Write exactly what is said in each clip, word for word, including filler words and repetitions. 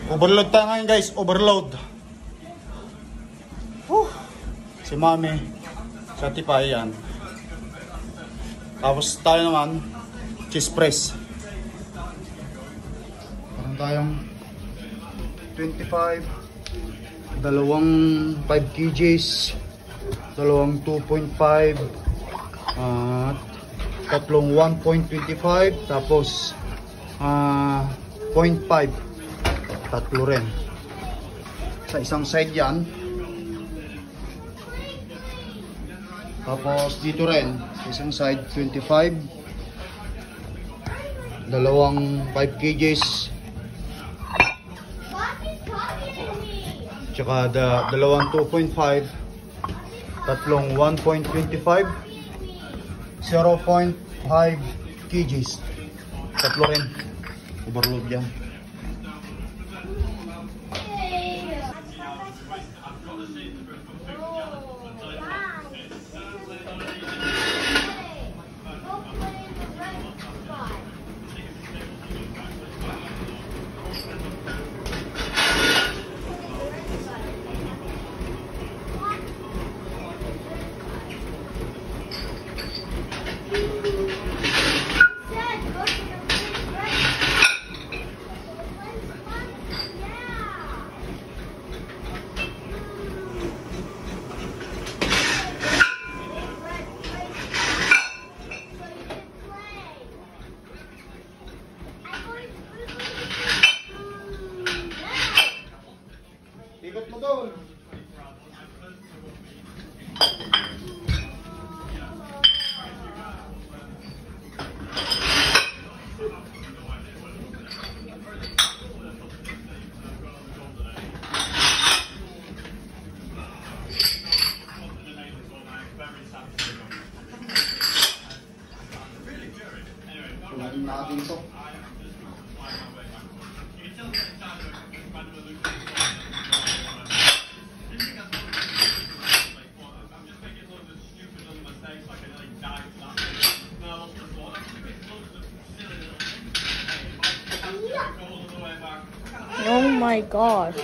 Overload tayo ngayon guys, overload. Whew. Si Mami sa tipayan. Tapos tayo naman cheese press. Parang tayong twenty-five, dalawang five kilograms, dalawang two point five, at tatlong one point two five, tapos uh, zero point five, tatlo rin sa isang side yan. Tapos dito rin sa isang side twenty-five, dalawang five kilograms, tsaka da, dalawang two point five, tatlong one point two five, zero point five kilograms, tatlo rin. Overload yan. Ikot mo doon. Kumain natin ito. Oh my gosh.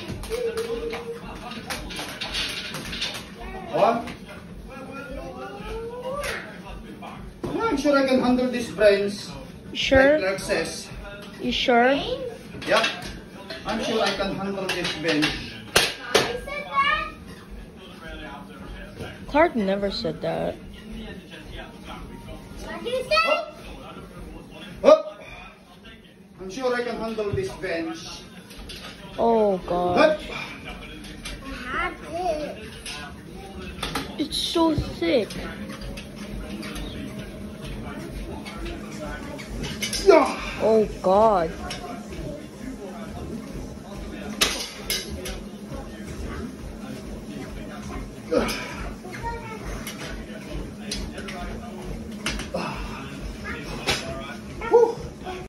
What? I'm sure I can handle this brains. Sure? Like Clark says. You sure? Yeah. I'm sure I can handle this bench. Clark never said that. Up. Up. I'm sure I can handle this bench. Oh god. Up. It's so thick. Yeah. Oh god. Ugh.